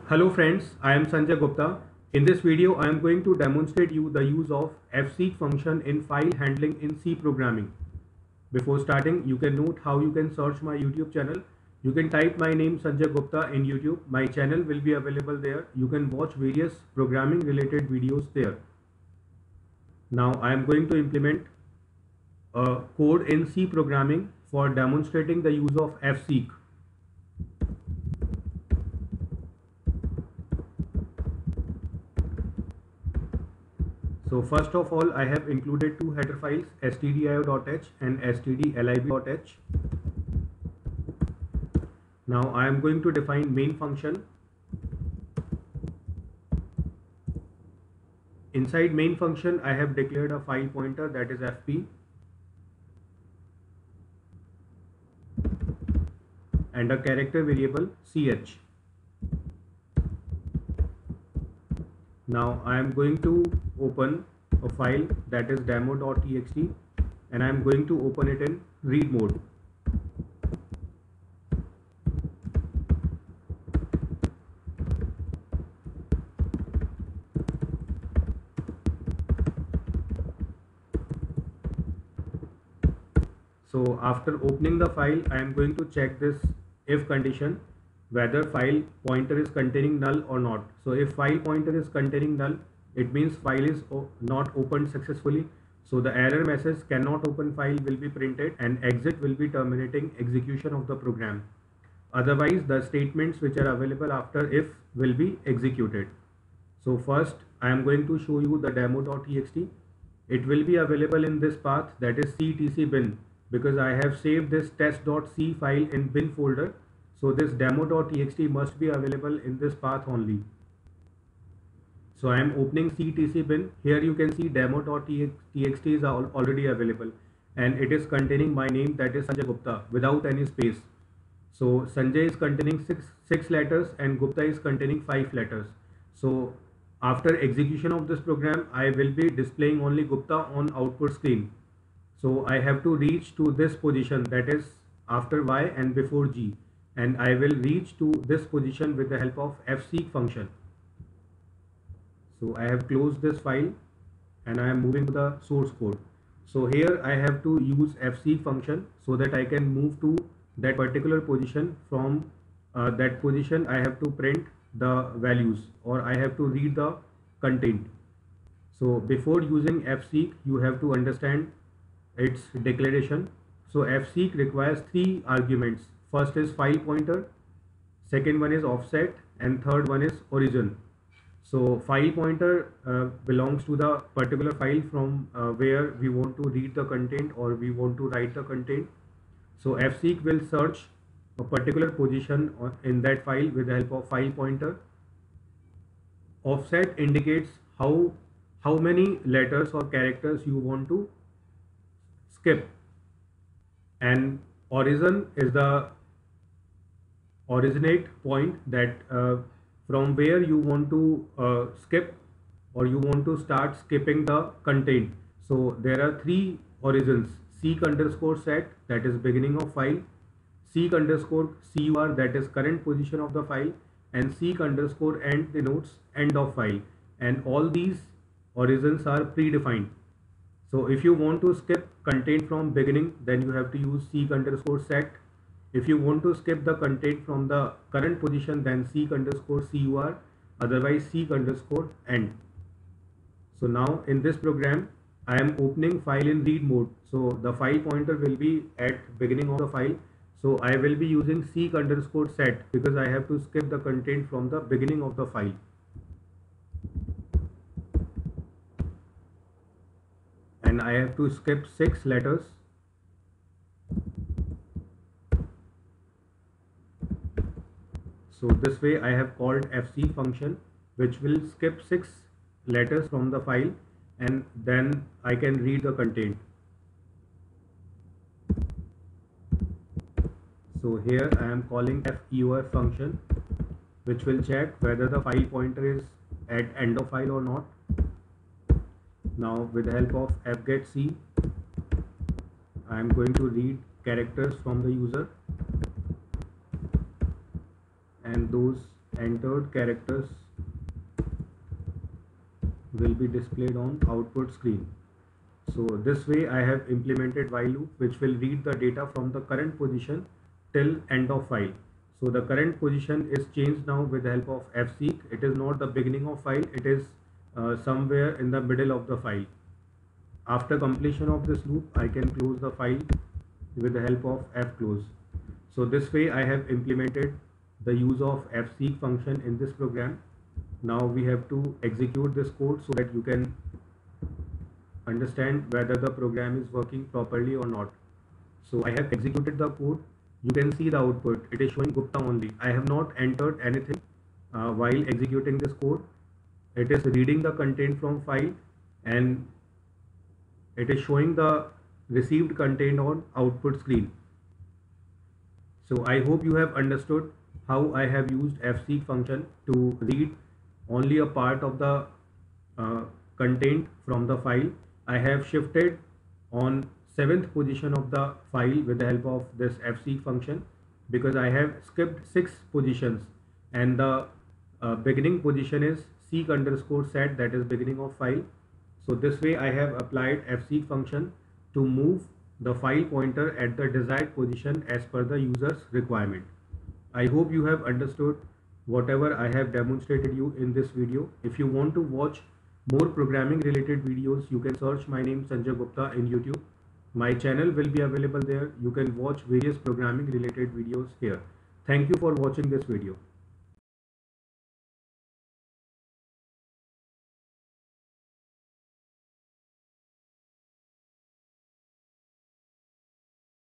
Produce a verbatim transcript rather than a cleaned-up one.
Hello friends, I am Sanjay Gupta. In this video, I am going to demonstrate you the use of fseek function in file handling in C programming. Before starting, you can note how you can search my YouTube channel. You can type my name Sanjay Gupta in YouTube. My channel will be available there. You can watch various programming related videos there. Now I am going to implement a code in C programming for demonstrating the use of fseek. So first of all, I have included two header files, stdio.h and stdlib.h. Now I am going to define main function. Inside main function, I have declared a file pointer, that is fp, and a character variable ch. Now I am going to open a file, that is demo.txt, and I am going to open it in read mode. So after opening the file, I am going to check this if condition, whether file pointer is containing null or not. So if file pointer is containing null, it means file is not opened successfully. So the error message cannot open file will be printed and exit will be terminating execution of the program. Otherwise, the statements which are available after if will be executed. So first, I am going to show you the demo.txt. It will be available in this path, that is ctcbin, because I have saved this test.c file in bin folder. So this demo.txt must be available in this path only. So I am opening ctcbin. Here you can see demo.txt is al already available, and it is containing my name, that is Sanjay Gupta, without any space. So Sanjay is containing six six letters and Gupta is containing five letters. So after execution of this program, I will be displaying only Gupta on output screen. So I have to reach to this position, that is after Y and before G, and I will reach to this position with the help of fseek function. So I have closed this file and I am moving to the source code. So here I have to use fseek function so that I can move to that particular position. From uh, that position I have to print the values, or I have to read the content. So before using fseek, you have to understand its declaration. So fseek requires three arguments. First is file pointer, second one is offset, and third one is origin. So file pointer uh, belongs to the particular file from uh, where we want to read the content or we want to write the content. So fseek will search a particular position in that file with the help of file pointer. Offset indicates how how many letters or characters you want to skip, and origin is the originate point, that uh, from where you want to uh, skip or you want to start skipping the content. So there are three origins: seek underscore set, that is beginning of file; seek underscore cur, that is current position of the file; and seek underscore end denotes end of file. And all these origins are predefined. So if you want to skip content from beginning, then you have to use seek underscore set. If you want to skip the content from the current position, then seek underscore cur, otherwise seek underscore end. So now in this program, I am opening file in read mode. So the file pointer will be at beginning of the file. So I will be using seek underscore set because I have to skip the content from the beginning of the file. And I have to skip six letters. So this way I have called fseek function, which will skip six letters from the file, and then I can read the content. So here I am calling feof function, which will check whether the file pointer is at end of file or not. Now with the help of fgetC, I am going to read characters from the user, and those entered characters will be displayed on output screen. So this way I have implemented while loop which will read the data from the current position till end of file. So the current position is changed now with the help of fseek. It is not the beginning of file, it is uh, somewhere in the middle of the file. After completion of this loop, I can close the file with the help of fclose. So this way I have implemented the use of fseek function in this program. Now we have to execute this code so that you can understand whether the program is working properly or not. So I have executed the code. You can see the output. It is showing Gupta only. I have not entered anything uh, while executing this code. It is reading the content from file and it is showing the received content on output screen. So I hope you have understood how I have used fseek function to read only a part of the uh, content from the file. I have shifted on seventh position of the file with the help of this fseek function because I have skipped six positions and the uh, beginning position is seek underscore set, that is beginning of file. So this way I have applied fseek function to move the file pointer at the desired position as per the user's requirement. I hope you have understood whatever I have demonstrated you in this video. If you want to watch more programming related videos, you can search my name Sanjay Gupta in YouTube. My channel will be available there. You can watch various programming related videos here. Thank you for watching this video.